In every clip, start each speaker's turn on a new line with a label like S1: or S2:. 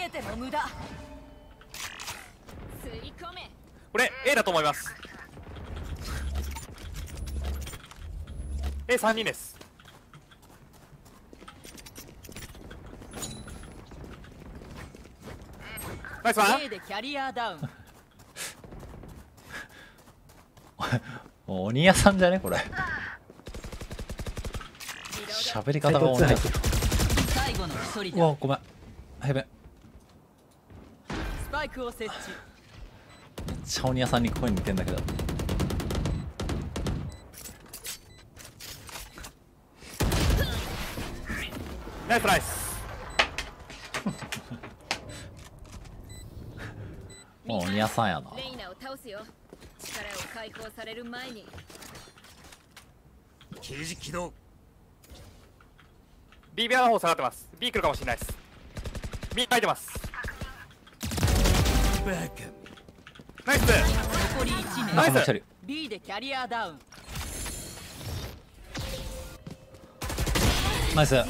S1: えても無駄。
S2: これ A だと思います。 A3 人です。ナイスワン。
S1: A でキャリアダウン。
S3: 鬼屋さんじゃねこれ。喋り方が鬼屋さん。
S1: 最後の一人だ。
S3: うわごめん。ヘベン。
S1: スパイクを設置。
S3: めっちゃ鬼屋さんに声似てんだけど。
S2: ナイスナイス。
S3: もう鬼屋さんやな。
S1: レイナを倒すよ。力を解放される前に。
S4: 刑事起動。
S2: B 部屋の方下がってます。 B 来るかもしれないです。 B 書いてます。
S4: バカ。
S2: ナイス。
S1: 残り1名。
S2: ナイス。
S3: もう一人。
S1: B でキャリアダウン。
S3: ナイス。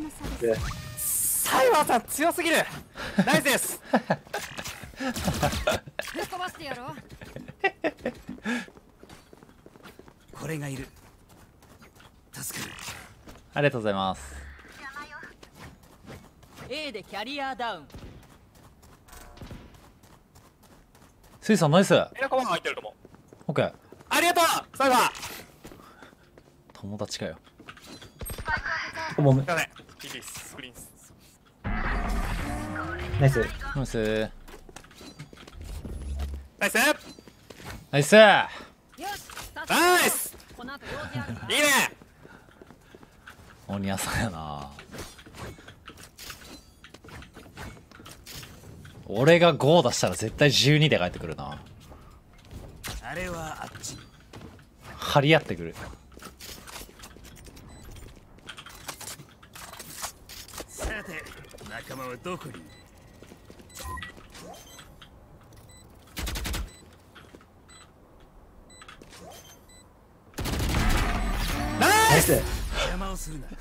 S2: サイバーさん強すぎる。ナイスです。
S1: ぶっ飛ばしてやろう。
S4: これがいる。助かる。
S3: ありがとうございます。
S1: A でキャリアダウン。
S3: スイさんナイス。
S2: エラコマン入ってると思う。
S3: オッケー。
S2: ありがとうサイバー。
S3: 友達かよ。
S5: おもむ。
S2: すいません。TP スクリーンス。
S5: ナイス。
S3: ナイス。
S2: ナイス。
S3: ナイス。
S1: よし。
S2: ナイス。
S1: この後用事あるから。
S2: いいね。
S3: 鬼屋さんやな。俺が5出したら絶対12で帰ってくるな。
S4: あれはあっち。
S3: 張り合ってくる。
S4: さて仲間はどこに。
S2: ナイス。
S4: 邪魔をするな。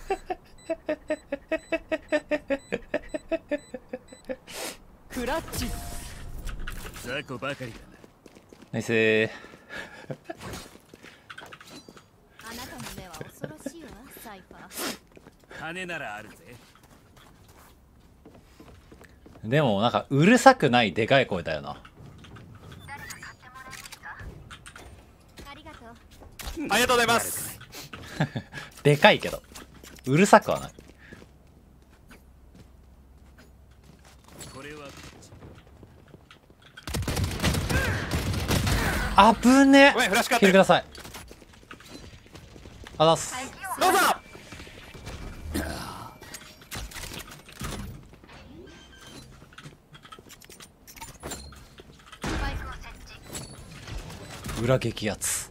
S1: クラッチ。
S4: 雑魚ばかりだ
S3: ナイス。
S6: あなたの目は恐ろしいわ、サイファー。
S4: な。金ならあるぜ。
S3: でもなんかうるさくないでかい声だよな。
S6: ありがとう。
S2: ありがとうございます。
S3: でかいけどうるさくはない。
S4: これはこっち。
S3: あぶね
S2: ごめんフラッシュカット。
S3: キルください。あざっす。
S2: どうぞ。
S3: 裏激アツ。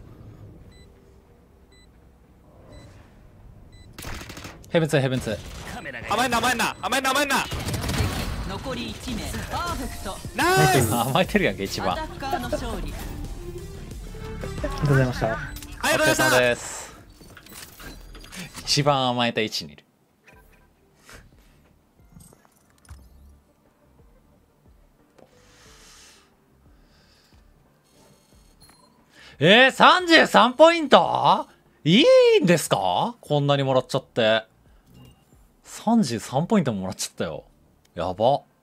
S3: ヘブンツヘブンツ。
S4: カメラが
S2: 甘えんな甘えんな甘えんな甘えんな。
S1: 残り1名。パーフェクト。
S2: ナイス。
S3: 甘えてるやんけ一番。
S1: アタッカーの勝利。
S5: ありがとうございました。
S2: ありがとうございまし
S3: お疲れ様
S2: た。
S3: です。一番甘えた位置にいる。33ポイントいいんですか？こんなにもらっちゃって。33ポイントももらっちゃったよ。やば。